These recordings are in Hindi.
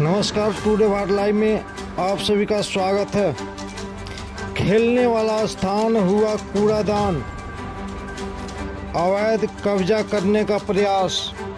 नमस्कार, टुडे भारत लाइव में आप सभी का स्वागत है। खेलने वाला स्थान हुआ कूड़ादान, अवैध कब्जा करने का प्रयास।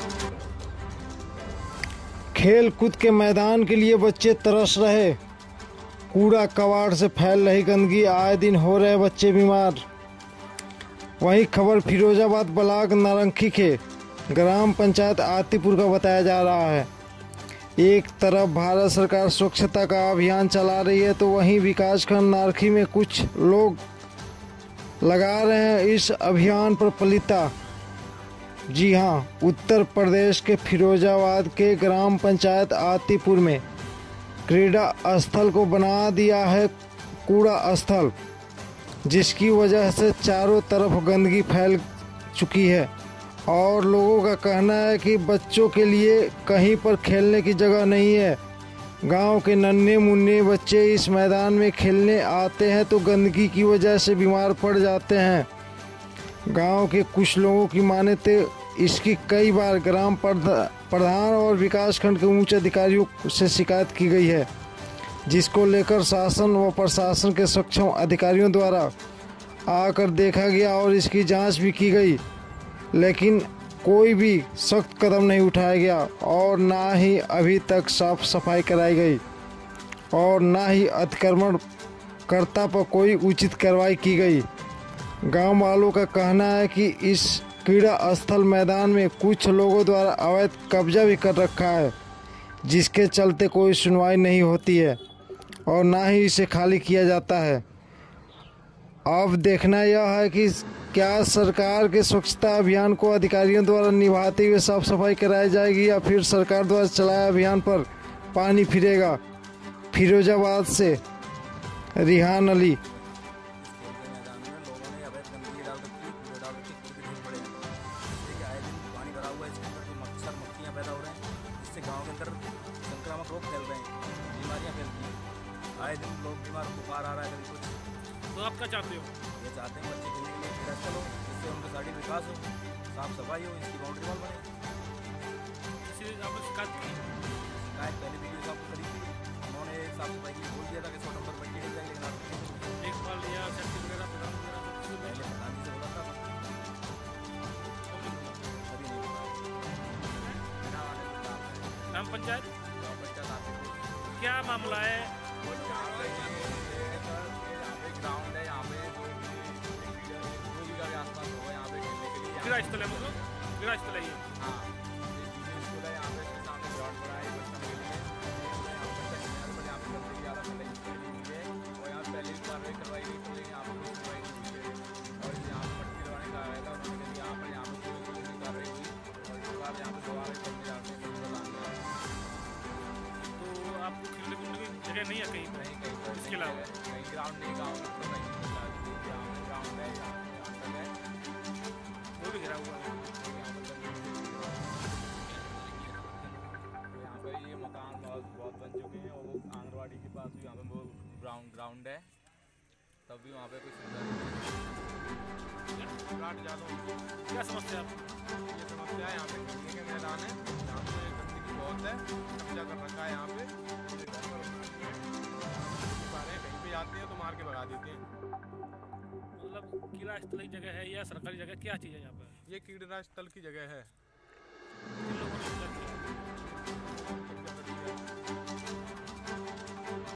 खेल कूद के मैदान के लिए बच्चे तरस रहे, कूड़ा कबाड़ से फैल रही गंदगी, आए दिन हो रहे बच्चे बीमार। वही खबर फिरोजाबाद ब्लॉक नारंगी के ग्राम पंचायत आतिपुर का बताया जा रहा है। एक तरफ भारत सरकार स्वच्छता का अभियान चला रही है, तो वहीं विकासखंड नारंगी में कुछ लोग लगा रहे हैं इस अभियान पर पलीता। जी हां, उत्तर प्रदेश के फिरोजाबाद के ग्राम पंचायत आतिपुर में क्रीड़ा स्थल को बना दिया है कूड़ा स्थल, जिसकी वजह से चारों तरफ गंदगी फैल चुकी है और लोगों का कहना है कि बच्चों के लिए कहीं पर खेलने की जगह नहीं है। गांव के नन्हे मुन्ने बच्चे इस मैदान में खेलने आते हैं तो गंदगी की वजह से बीमार पड़ जाते हैं। गांव के कुछ लोगों की माने तो इसकी कई बार ग्राम प्रधान और विकासखंड के उच्च अधिकारियों से शिकायत की गई है, जिसको लेकर शासन व प्रशासन के सक्षम अधिकारियों द्वारा आकर देखा गया और इसकी जांच भी की गई, लेकिन कोई भी सख्त कदम नहीं उठाया गया और ना ही अभी तक साफ सफाई कराई गई और ना ही अतिक्रमणकर्ता पर कोई उचित कार्रवाई की गई। गांव वालों का कहना है कि इस क्रीड़ा स्थल मैदान में कुछ लोगों द्वारा अवैध कब्जा भी कर रखा है, जिसके चलते कोई सुनवाई नहीं होती है और ना ही इसे खाली किया जाता है। अब देखना यह है कि क्या सरकार के स्वच्छता अभियान को अधिकारियों द्वारा निभाते हुए साफ सफाई कराई जाएगी या फिर सरकार द्वारा चलाए अभियान पर पानी फिरेगा। फिरोजाबाद से रिहान अली। आए दिन लोग बीमार बुखार आ रहा है, कभी कुछ। तो आप क्या चाहते हो? ये चाहते हैं बच्चे खेलने के लिए क्रीड़ा स्थल हो, जिससे उनका शारीरिक विकास हो, साफ सफाई हो, इसकी बाउंड्री वॉल बने। किसी ने आपको शिकायत की? शिकायत पहले वीडियो साहब को करी थी, उन्होंने साफ सफाई के लिए बोल दिया था कि 100 नंबर बच्चे खेल जाएंगे, लेकिन आप देखभाल या सेफ्टी वगैरह प्रधान वगैरह सब पहले कुछ प्रधान जी से बोला था, अभी नहीं बोला। ग्राम पंचायत बच्चा आते क्या मामला है? ग्राउंड है यहाँ पे, जो भी के आसपास हो यहाँ पे खेलने के लिए क्रीड़ा स्थल है, मतलब क्रीड़ा स्थल है ये। हाँ, स्कूल है यहाँ पे, सामने ग्राउंड बना है बच्चों के लिए। यहाँ पे गंदगी ज़्यादा फैलाई हुई है और यहाँ पहले भी कार्रवाई करवाई गई थी, लेकिन यहाँ पर कोई सुनवाई नहीं हुई है। और यहाँ पर मट्टी लगाने का आया था, उन्होंने कहा यहाँ पर कोई कार्रवाई हुई और इसके बाद यहाँ पर दोबारा करने जाते हैं। तो आपको खेलने कूदने की जगह नहीं है कहीं पर? नहीं, कहीं इसके अलावा कहीं ग्राउंड नहीं, गाँव में तो कहीं ग्राउंड है, यहाँ तक है, वो भी घिरा हुआ है। यहाँ पे ये मकान बहुत बन चुके हैं और वो आंगनवाड़ी के पास भी यहाँ पे वो ग्राउंड है, तब भी वहाँ पे कोई सुविधा नहीं है। प्लाट ज़्यादा क्या समस्या है आपको? ये समस्या है, यहाँ पे खेलने के मैदान है, यहाँ पे गंदगी बहुत है, कब्जा कर रखा है यहाँ पे। कहीं पे जाते हैं तो मार के भगा देते हैं। मतलब क्रीड़ा स्थल की जगह है या सरकारी जगह, क्या चीज़ है यहाँ पर? ये क्रीड़ा स्थल की जगह है। किन लोगों ने कब्जा किया?